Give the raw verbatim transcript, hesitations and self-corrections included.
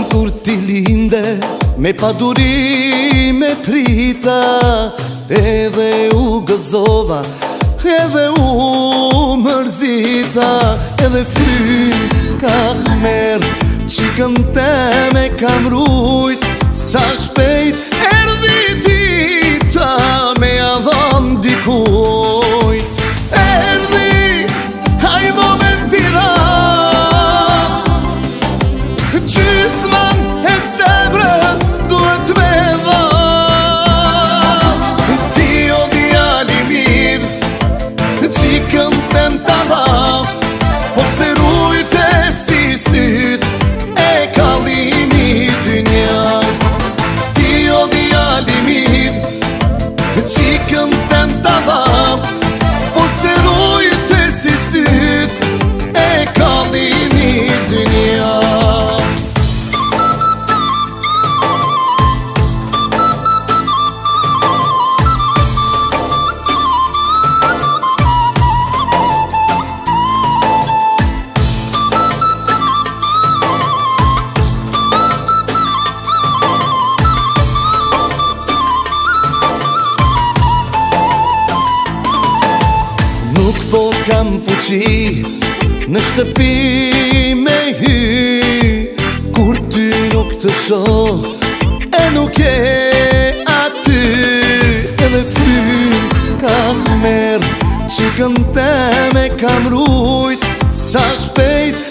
kur ti linde, me paduri me prita, edhe u gëzova, edhe u mërzita, edhe fry ka khmer, qikën teme kam rujt, sa shpejt erdi dita me adhon dikujt. Erdi haj momenti ra, gjysman e zemrës duhet me dha. Ti o djali mirë, qikën tem ta dha, po se rujte si syt e kalini dynja. Ti o djali mirë, qikën tem ta dha, po se rujte si syt e kalini dynja. Nuk po kam fuqi në shtëpi me hy, kur ty nuk të shoh e nuk e aty. Edhe fryn ka khmer, qikën teme kam rujt, sa shpejt